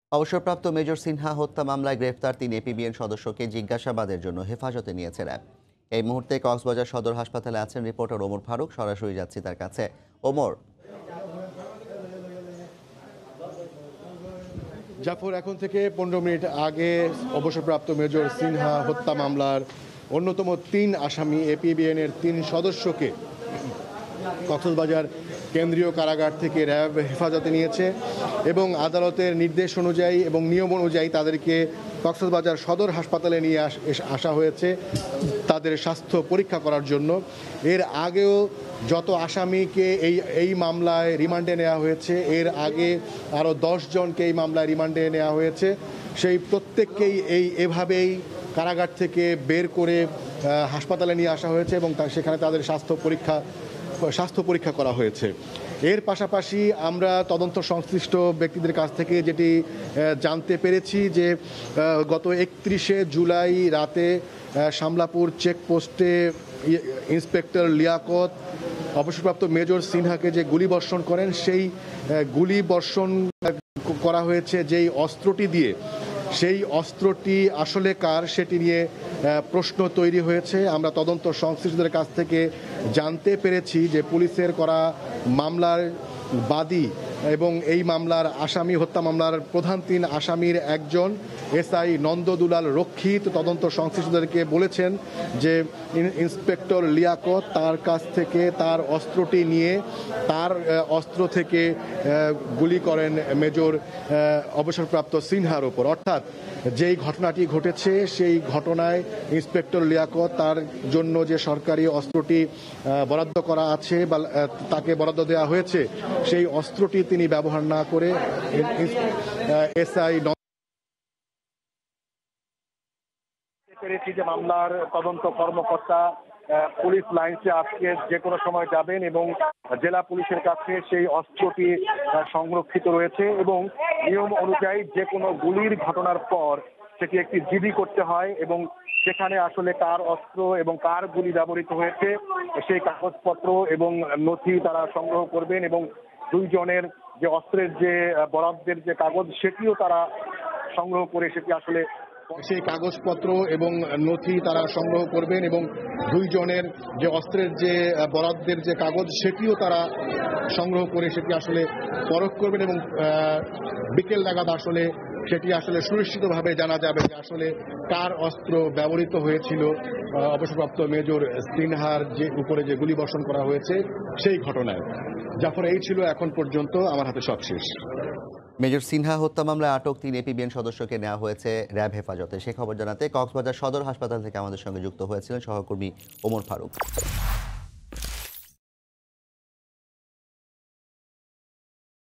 অবসরপ্রাপ্ত মেজর সিনহা হত্যা মামলায় গ্রেফতার ৩ এপিবিএন সদস্যকে জিজ্ঞাসাবাদের জন্য হেফাজতে নিয়েছে র্যাব। এই মুহূর্তে কক্সবাজার সদর হাসপাতালে আছেন রিপোর্টার ওমর ফারুক। সরাসরি যাচ্ছি তার কাছে। ওমর। জাফর, এখন থেকে 15 মিনিট আগে অবসরপ্রাপ্ত মেজর সিনহা হত্যা মামলার অন্যতম ৩ আসামি এপিবিএন এর ৩ সদস্যকে কক্সবাজার কেন্দ্রীয় কারাগার থেকে র্যাব হেফাজতে নিয়েছে এবং আদালতের নির্দেশ অনুযায়ী এবং নিয়ম অনুযায়ী তাদেরকে কক্সবাজার সদর হাসপাতালে নিয়ে আসা হয়েছে তাদের স্বাস্থ্য পরীক্ষা করার জন্য। এর আগেও যত আসামিকে এই মামলায় রিমান্ডে নেওয়া হয়েছে, এর আগে আরও 10 জনকে এই মামলায় রিমান্ডে নেওয়া হয়েছে। সেই প্রত্যেককেই এভাবেই কারাগার থেকে বের করে হাসপাতালে নিয়ে আসা হয়েছে এবং সেখানে তাদের স্বাস্থ্য পরীক্ষা করা হয়েছে। এর পাশাপাশি আমরা তদন্ত সংশ্লিষ্ট ব্যক্তিদের কাছ থেকে যেটি জানতে পেরেছি যে গত 31শে জুলাই রাতে শামলাপুর চেকপোস্টে ইন্সপেক্টর লিয়াকত অবসরপ্রাপ্ত মেজর সিনহাকে যে গুলিবর্ষণ করেন, সেই গুলিবর্ষণ করা হয়েছে যেই অস্ত্রটি দিয়ে, সেই অস্ত্রটি আসলে কার সেটি নিয়ে প্রশ্ন তৈরি হয়েছে। আমরা তদন্ত সংশ্লিষ্টদের কাছ থেকে জানতে পেরেছি যে পুলিশের করা মামলার বাদী এবং এই মামলার আসামি, হত্যা মামলার প্রধান 3 আসামির একজন এসআই নন্দদুলাল রক্ষিত তদন্ত সংশ্লিষ্টদেরকে বলেছেন যে ইন্সপেক্টর লিয়াকত তার কাছ থেকে তার অস্ত্রটি নিয়ে তার অস্ত্র থেকে গুলি করেন মেজর অবসরপ্রাপ্ত সিনহার ওপর। অর্থাৎ যেই ঘটনাটি ঘটেছে সেই ঘটনায় ইন্সপেক্টর লিয়াকত তার জন্য যে সরকারি অস্ত্রটি বরাদ্দ করা আছে বা তাকে বরাদ্দ দেওয়া হয়েছে, সেই অস্ত্রটি তিনি ব্যবহার না করে এসআই পেরেছি যে মামলার তদন্ত কর্মকর্তা পুলিশ লাইন্সে আজকে যে কোনো সময় যাবেন এবং জেলা পুলিশের কাছে সেই অস্ত্রটি সংরক্ষিত রয়েছে এবং নিয়ম অনুযায়ী যে কোনো গুলির ঘটনার পর সেটি একটি জিডি করতে হয় এবং সেখানে আসলে কার অস্ত্র এবং কার গুলি ব্যবহৃত হয়েছে সেই কাগজপত্র এবং নথি তারা সংগ্রহ করবেন এবং 2 জনের যে অস্ত্রের যে বরাদ্দের যে কাগজ সেটিও তারা সংগ্রহ করে সেটি আসলে সেই কাগজপত্র এবং নথি তারা সংগ্রহ করবেন এবং 2 জনের যে অস্ত্রের যে বরাদ্দের যে কাগজ সেটিও তারা সংগ্রহ করে সেটি আসলে পরখ করবেন এবং বিকেল নাগাদ আসলে সেটি আসলে সুনিশ্চিতভাবে জানা যাবে যে আসলে কার অস্ত্র ব্যবহৃত হয়েছিল অবসরপ্রাপ্ত মেজর সিনহার যে উপরে যে গুলিবর্ষণ করা হয়েছে সেই ঘটনায়। জাফর, এই ছিল এখন পর্যন্ত আমার হাতে সব শেষ। মেজর সিনহা হত্যা মামলায় আটক 3 এপিবিএন সদস্যকে নেওয়া হয়েছে র্যাব হেফাজতে। সে খবর জানাতে কক্সবাজার সদর হাসপাতাল থেকে আমাদের সঙ্গে যুক্ত হয়েছিলেন সহকর্মী ওমর ফারুক।